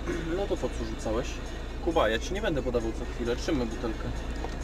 No to po co rzucałeś? Kuba, ja ci nie będę podawał co chwilę. Trzymaj butelkę.